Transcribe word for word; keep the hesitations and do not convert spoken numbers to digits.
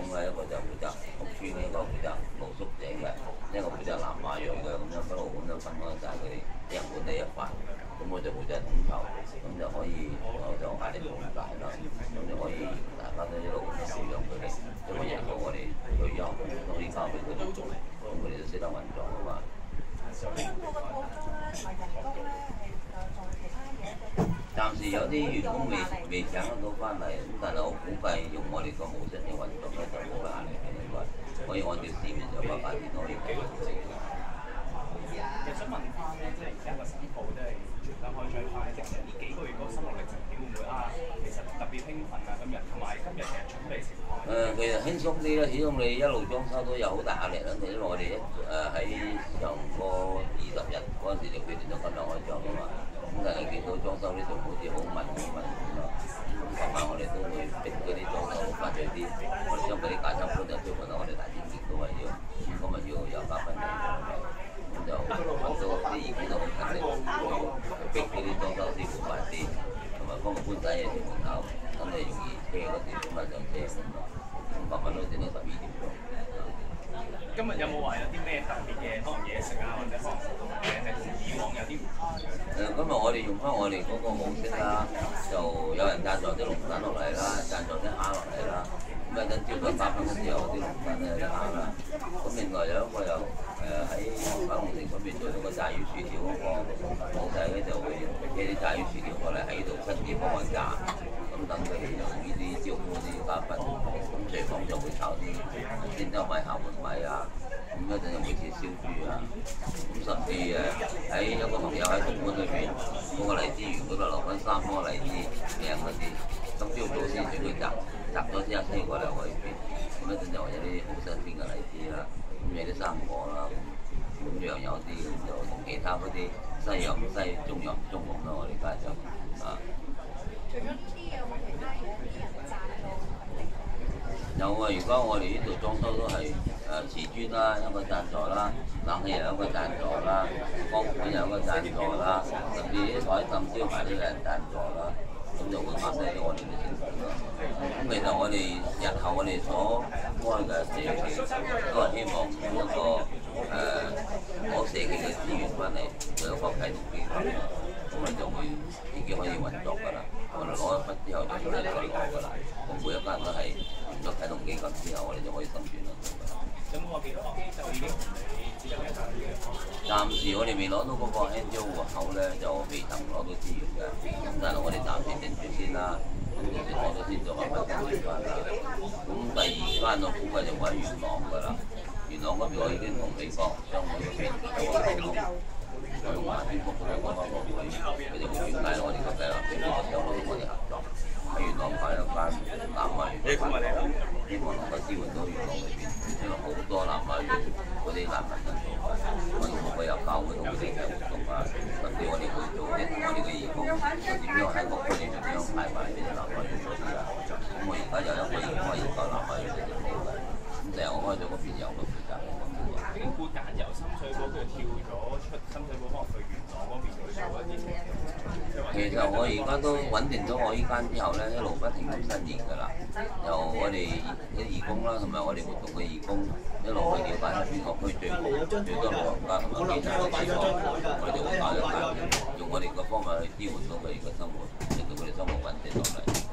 啦，一個就負責屋村，一個負責露宿者嘅，一個負責南亞裔嘅，咁樣一路咁樣分開晒佢哋啲人管理一塊。咁我就負責統籌，咁就可以我就壓力冇咁大啦，咁就可以大家都一路咁樣培養佢哋，因為日後我哋退休都可以交俾佢哋做，咁佢哋都識得運作啊嘛。 咁我個補充咧同埋人工咧係誒做其他嘢嘅。 暫時有啲員工未未請得到翻嚟，咁但係我估計用我哋個模式嘅運作咧就冇乜壓力嘅，應該可以按照市面上嘅價錢可以繼續做。 其實想問翻咧，即係而家個新報都係全家開張翻，其實呢幾個月嗰個生活歷程點會唔會啊？其實特別興奮啊！今日同埋今日其實準備情況。 誒、呃，其實輕鬆啲啦，始終你一路裝修都有好大壓力啦。因為我哋一誒喺上個二十日嗰陣時就決定咗今日開張啊嘛。咁但係見到裝修呢度好似好密好密咁啊。咁琴晚我哋都會逼嗰啲裝修快脆啲，我哋將嗰啲架撐搬就推運到我哋大電節都係要，咁咪要有嘉賓嚟嘅。咁就揾到啲意見都好勤力，逼嗰啲裝修師傅快啲，同埋幫佢搬晒嘢出門口，咁你容易車嗰時咁啊上車咁咯。咁琴晚都整到十二點鐘。 今日有冇話有啲咩特別嘅可能嘢食啊，或者可能誒係同以往有啲唔同嘅？ 誒，今日我哋用翻我哋嗰個模式啦，就有人贊助啲龍躉落嚟啦，贊助啲蝦落嚟啦。咁有陣招待嘉賓嗰時候，啲龍躉咧有啲蝦啦。咁另外有一個又誒喺九龍城嗰邊做到個炸魚薯條嗰個老細咧，就會寄啲炸魚薯條過嚟喺度親自幫我炸。咁等佢哋用呢啲招呼啲嘉賓，咁廚房就會炒啲鮮州米、廈門米啊。咁一陣又會切燒豬啊，咁甚至誒喺有個朋友喺東莞裏邊，嗰個荔枝園嗰度留翻三棵荔枝靚嗰啲，今朝早先俾佢摘，摘咗之後飛過嚟我呢邊，咁一陣就有啲好新鮮嘅荔枝啦，咁有啲生果啦，咁樣有啲咁就同其他嗰啲西洋西中洋唔中咁咯，我哋家就啊。 除咗呢啲有冇其他嘢啲人贊助？ 有啊！如果我哋呢度裝修都係誒瓷磚啦，一個贊助啦，冷氣又有一個贊助啦，光管又有一個贊助啦，甚至啲台凳招牌都有人贊助啦，咁就會壓低咗我哋嘅成本咯。咁其實我哋日後我哋所開嘅社企都係希望用一個誒攞、呃、社企嘅資源翻嚟做一個啟動基金，咁我哋就會自己可以運作㗎啦。我哋攞一筆之後就可以再攞㗎啦。咁每一間都係用咗啟動基金之後，我哋就可以生存啦。 有冇話幾多個機就已經同你接入一齊嘅？ 暫時我哋未攞到嗰個 N G O 戶口咧，就未曾攞到資源嘅。咁但係我哋暫時定住先啦。咁到時攞咗先再慢慢跟住翻啦。咁第二間我估計就會喺元朗㗎啦。元朗嗰邊我已經同美國商會嗰邊有個溝通，我用華專福嗰個嗰個會，佢哋會轉介我哋個計劃俾美國商會同我哋合作。喺元朗開一間南亞園嘅飯堂，希望能夠支援到元朗裏邊，因為好多南亞園嗰啲難民人數啊，我哋會有教會同佢哋嘅活動啊，甚至我哋會做啲我哋嘅義工，點樣喺各區點樣派埋俾啲南亞園嗰啲啊。咁我而家有一個義工係研究南亞園嘅業務嘅，咁成日我開咗嗰邊有個負責嘅。 點解會揀由深水埗佢跳咗出深水埗，可能去元朗嗰邊去做一啲嘢？ 其實我而家都穩定咗我依間之後咧，一路不停咁新研㗎啦。由我哋啲義工啦，同埋我哋活動嘅義工，一路去了解下邊個區最好、最多老人家同埋基層嘅地方，我哋就會搞一間，用我哋嘅方法去支援到佢哋嘅生活，令到佢哋生活穩定落嚟。